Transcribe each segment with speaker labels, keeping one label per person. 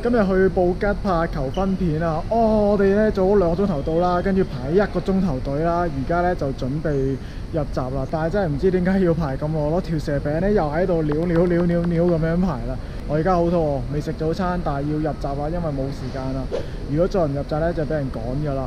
Speaker 1: 今日去布吉拍求婚片啊！我哋咧早2個鐘頭到啦，跟住排1個鐘頭隊啦，而家咧就準備入閘啦。但係真係唔知點解要排咁耐咯，條蛇餅咧又喺度鳥咁樣排啦。我而家好肚餓，未食早餐，但係要入閘啦，因為冇時間啦。如果再唔入閘咧，就俾人趕㗎啦。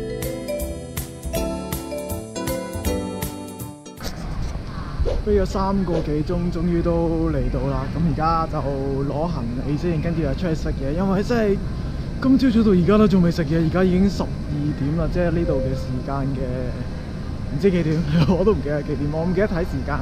Speaker 1: 飛咗3個幾鐘，終於都嚟到啦。咁而家就攞行李先，跟住就出去食嘢。因為真係今朝早到而家都仲未食嘢，而家已經12點啦，即係呢度嘅時間嘅唔知幾點，我都唔記得幾點，我唔記得睇時間。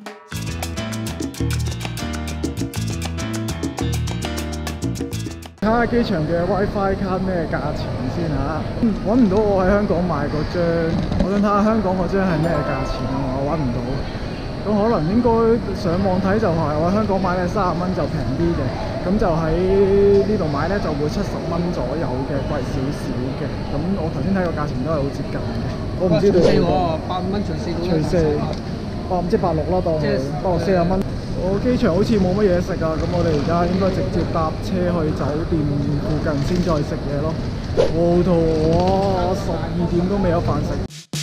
Speaker 1: 睇下機場嘅 WiFi 卡咩價錢先嚇，揾唔到我喺香港買嗰張，我想睇下香港嗰張係咩價錢啊，我揾唔到。咁可能應該上網睇就係我喺香港買咧30蚊就平啲嘅，咁就喺呢度買咧就會70蚊左右嘅，貴少少嘅。咁我頭先睇個價錢都係好接近嘅，我唔知道。除4喎，85蚊除4到。除4，即係86啦，當係86 40蚊。我機場好似冇乜嘢食啊，咁我哋而家應該直接搭車去酒店附近先再食嘢咯。好肚餓啊！12點都未有飯食。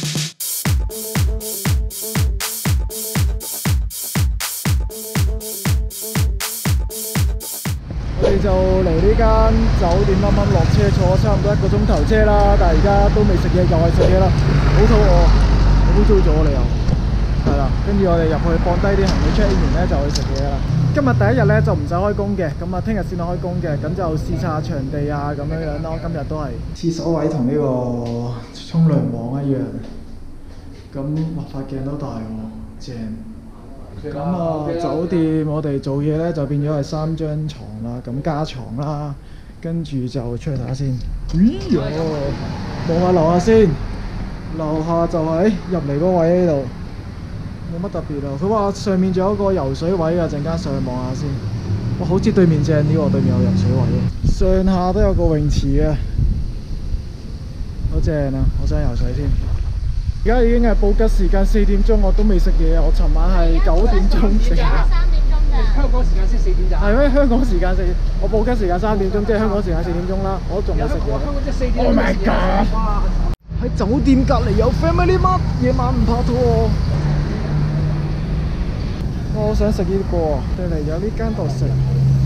Speaker 1: 我哋就嚟呢間酒店，啱啱落車坐差唔多1個鐘頭車啦，但係而家都未食嘢，又係食嘢啦，好肚餓，好污糟咗我哋又係啦。跟住我哋入去放低啲行李 check in 完咧就去食嘢啦。今日第一日咧就唔使開工嘅，咁啊聽日先開工嘅，咁就試下場地啊咁樣樣咯。今日都係廁所位同呢個沖涼房一樣，咁發鏡都大喎，正。咁啊，酒店我哋做嘢咧就變咗係3張床啦，咁加床啦，跟住就出去睇下先。咦呀，望下樓下先，樓下就係入嚟嗰位呢度，冇乜特別啊。佢話上面仲有一個游水位啊，陣間上去望下先。哇，好似對面正啲喎，對面有游水位喎，上下都有個泳池啊，好正啊！我想游水先。而家已經係布吉時間4點鐘，我都未食嘢。我尋晚係9點鐘食嘅。3點鐘咋？香港時間先4點咋？係咩？香港時間4點，我布吉時間3點鐘，即係香港時間4點鐘啦。我仲未食嘢。香港即係4點。Oh my god！ 喺酒店隔離有 Family Mart， 夜晚唔怕肚餓。我好想食呢個，對嚟有呢間度食。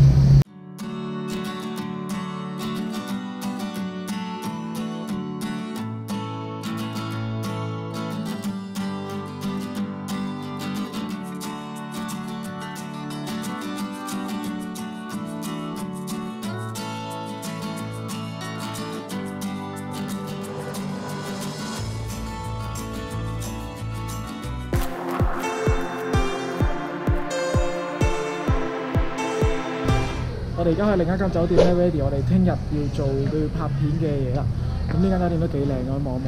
Speaker 1: 我哋而家去另一間酒店咧 ready， 我哋聽日要做要拍片嘅嘢啦。咁呢間酒店都幾靚，我望一望。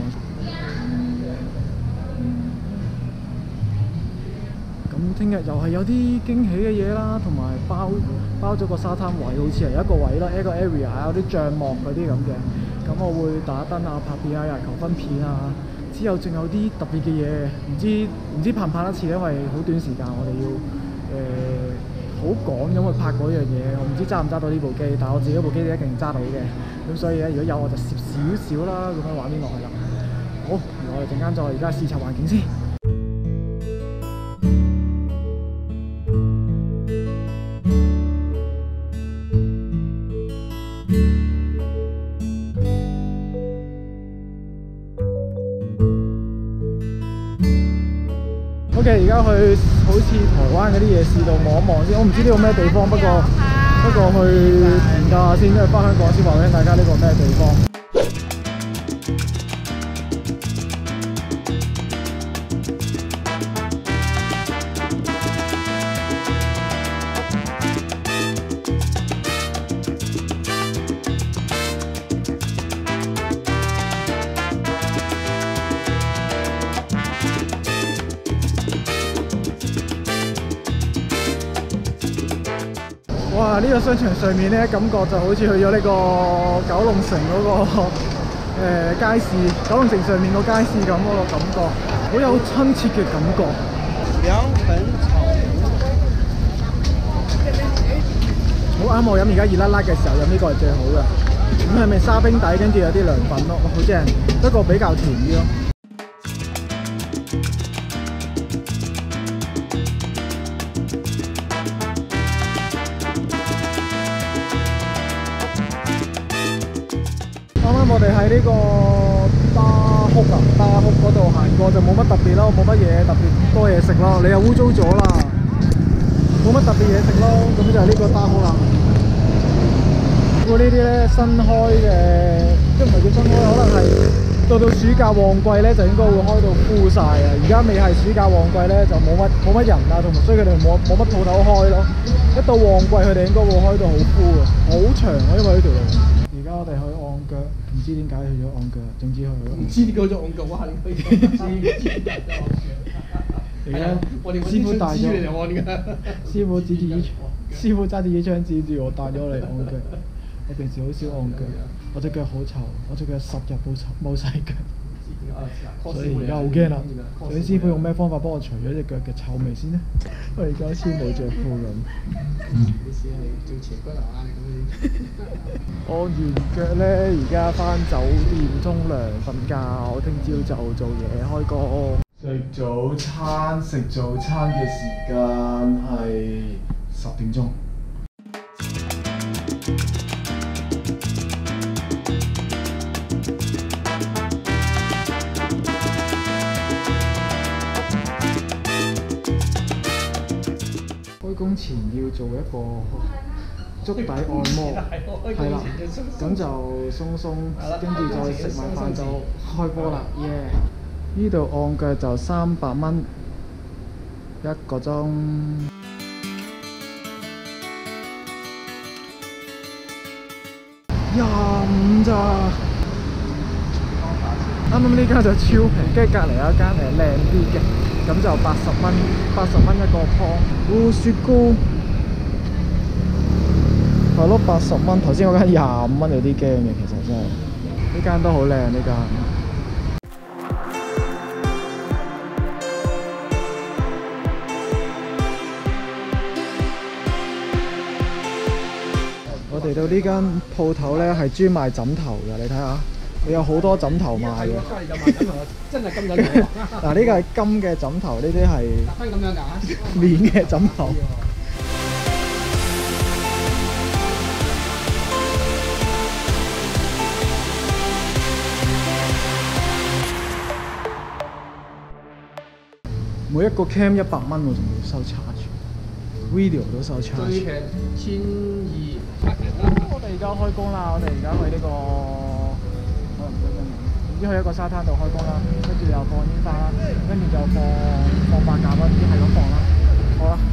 Speaker 1: 咁聽日又係有啲驚喜嘅嘢啦，同埋包咗個沙灘位，好似係一個位啦，一個 area 有啲帳幕嗰啲咁嘅。咁我會打燈啊、拍片啊、有人求婚片啊。之後仲有啲特別嘅嘢，唔知拍唔拍得切，因為好短時間，我哋要好趕咁去拍嗰樣嘢，我唔知揸唔揸到呢部機，但係我自己部機一定揸到嘅，咁所以咧，如果有我就攝少少啦，咁樣畫面落去啦。好，我哋陣間再而家視察環境先。OK， 而家去好似台灣嗰啲夜市度望一望先，我唔知呢個咩地方，不過去評價下先，因為翻香港先話俾大家呢個咩地方。哇！呢個商場上面咧，感覺就好似去咗呢個九龍城嗰個街市，九龍城上面個街市咁嗰個感覺，好有親切嘅感覺。涼粉炒好啱我飲而家熱辣辣嘅時候飲呢個係最好嘅。咁係咪沙冰底跟住有啲涼粉咯？哇，好正，不過比較甜啲咯。啱啱我哋喺呢個巴哭嗰度行過就冇乜特別咯，冇乜嘢特別多嘢食咯。你又污糟咗啦，冇乜特別嘢食咯。咁就係呢個巴哭啦。不過呢啲咧新開嘅，即唔係叫新開，可能係到暑假旺季咧就應該會開到 full 晒啊。而家未係暑假旺季咧就冇乜人啊，同埋所以佢哋冇乜鋪頭開咯。一到旺季佢哋應該會開到好 full 啊，好長啊，因為呢條路。而家我哋去按腳，唔知點解去咗按腳，總之去咗。唔知點解去咗按腳，哇！你可以而家師傅帶咗，師傅指住支槍，師傅揸住支槍指住我帶咗嚟按腳。我平時好少按腳，我隻腳好臭，我隻腳10日冇洗腳，所以而家好驚啦。所以師傅用咩方法幫我除咗隻腳嘅臭味先呢？我而家好似冇着褲咁。按完腳咧，而家返酒店沖涼瞓覺，聽朝就做嘢開工。食早餐嘅時間係10點鐘。開工前要做一個足底按摩，係啦，咁就鬆鬆，跟住再食埋飯就開波啦，耶！呢度按腳就300蚊1個鐘，25咋？啱啱呢間就超平，跟住隔離有一間靚啲嘅，咁就80蚊一個湯。雪糕係咯，80蚊。頭先嗰間25蚊，有啲驚嘅，其實真係。呢間都好靚，呢間。我哋到呢間鋪頭咧係專賣枕頭嘅，你睇下。佢有好多枕頭賣嘅，
Speaker 2: 真係金枕頭。
Speaker 1: 嗱，呢個係金嘅枕頭，呢啲係
Speaker 2: 分咁樣㗎？
Speaker 1: 面嘅枕頭。每一個 cam 100蚊喎，仲要收 charge，video 都收 charge。
Speaker 2: 最平1200。
Speaker 1: 我哋而家開工啦，我哋而家去呢個。總之去一個沙灘度開工啦，跟住又放煙花啦，跟住就放白鴿啦，唔知係咁放啦。好啦，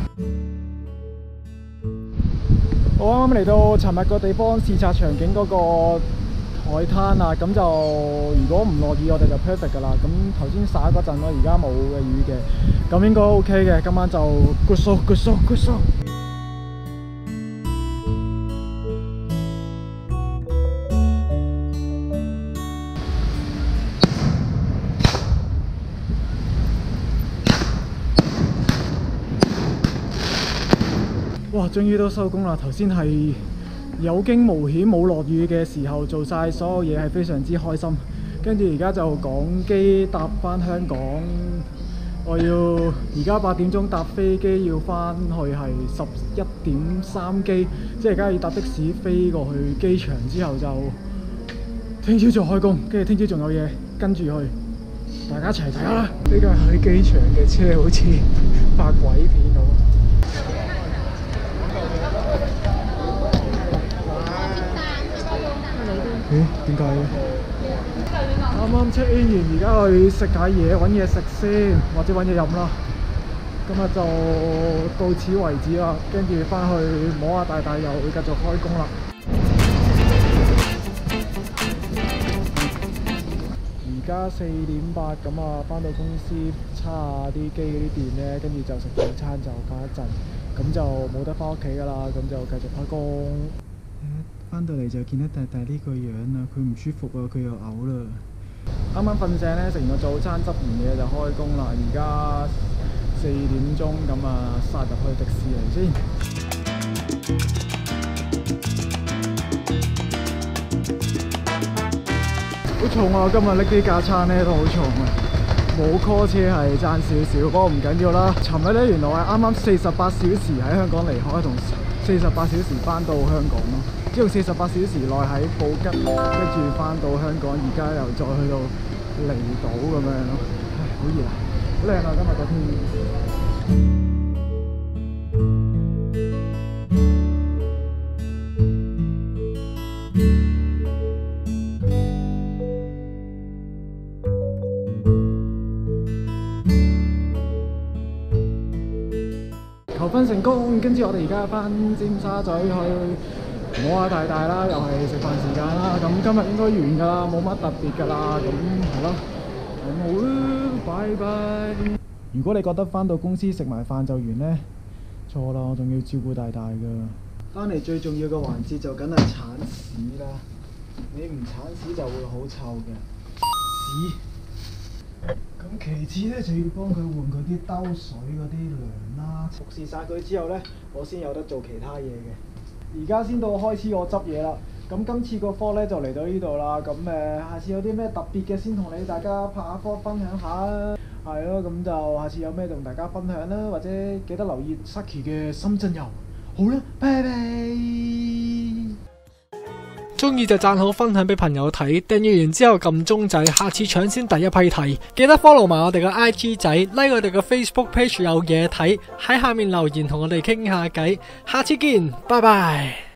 Speaker 1: 我啱啱嚟到尋日個地方視察場景嗰個海灘啊，咁就如果唔落雨我哋就 perfect 㗎啦。咁頭先灑嗰陣咯，而家冇嘅雨嘅，咁應該 OK 嘅。今晚就 good show。哇！終於都收工啦！頭先係有驚無險冇落雨嘅時候做晒所有嘢，係非常之開心。跟住而家就趕機搭返香港，我要而家8點鐘搭飛機要返去係11點3機，即係而家要搭的士飛過去機場之後就聽朝再開工，跟住聽朝仲有嘢跟住去，大家一齊睇下啦！呢個係去機場嘅車，好似拍鬼片咁。咦？點解嘅？啱啱 check in 完，而家去食下嘢，揾嘢食先，或者揾嘢飲啦。今日就到此為止啦，跟住返去摸下大又會繼續開工啦。而家4點8咁啊，返到公司叉下啲機嗰啲電咧，跟住就食早餐就隔一陣，咁就冇得返屋企㗎啦，咁就繼續開工。返到嚟就見到大呢個樣啦，佢唔舒服啊，佢又嘔啦。啱啱瞓醒咧，食完個早餐，執完嘢就開工啦。而家4點鐘咁啊，殺入去迪士尼先。 好重啊！今日拎啲架撐咧都好重啊，冇 call 車係爭少少，不過唔緊要啦。尋日咧原來係啱啱48小時喺香港離開，同48小時翻到香港咯。只用48小時內喺布吉，跟住翻到香港，而家又再去到離島咁樣咯。唉，好熱啊，好靚啊！今日個天。求婚成功，跟住我哋而家翻尖沙咀去摸下大大啦，又係食飯時間啦。咁今日應該完㗎啦，冇乜特別㗎啦。咁係咯，好啦，拜拜。如果你覺得翻到公司食埋飯就完呢，錯啦，我仲要照顧大大㗎。翻嚟最重要嘅環節就梗係鏟屎啦。你唔鏟屎就會好臭嘅屎。咁其次咧就要幫佢換佢啲兜水嗰啲糧啦，服侍晒佢之後咧，我先有得做其他嘢嘅。而家先到開始我執嘢啦。咁今次個科咧就嚟到呢度啦。咁下次有啲咩特別嘅先同你大家拍下科分享下啦。係咯，咁就下次有咩同大家分享啦，或者記得留意 Saki 嘅深圳遊。好啦，拜拜。
Speaker 3: 中意就讚好，分享俾朋友睇，訂閱完之後撳鐘仔，下次搶先第一批睇。記得 follow 埋我哋嘅 IG 仔 ，like 我哋嘅 Facebook page 有嘢睇，喺下面留言同我哋傾下偈。下次見，拜拜。